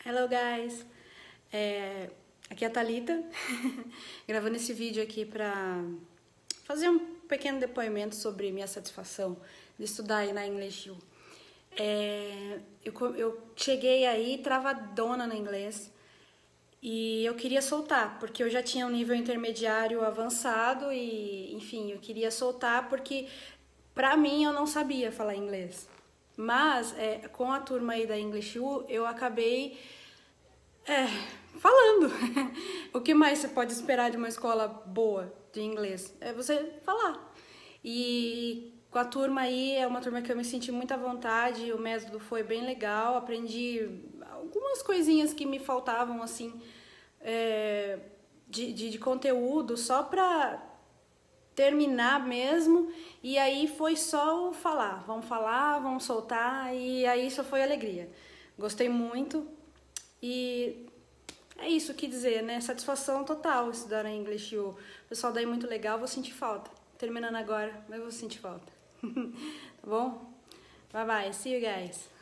Hello guys, aqui é a Thalita, gravando esse vídeo aqui pra fazer um pequeno depoimento sobre minha satisfação de estudar aí na English U. Eu cheguei aí travadona no inglês e eu queria soltar, porque eu já tinha um nível intermediário avançado e, enfim, eu queria soltar porque pra mim eu não sabia falar inglês. Mas com a turma aí da English U, eu acabei falando. O que mais você pode esperar de uma escola boa de inglês? É você falar. E com a turma aí, é uma turma que eu me senti muito à vontade, o método foi bem legal, aprendi algumas coisinhas que me faltavam, assim, de conteúdo, só pra terminar mesmo, e aí foi só o falar, vamos soltar, e aí só foi alegria. Gostei muito, e é isso que dizer, né? Satisfação total estudar em English U. O pessoal daí muito legal, vou sentir falta. Terminando agora, mas vou sentir falta. Tá bom? Bye bye, see you guys.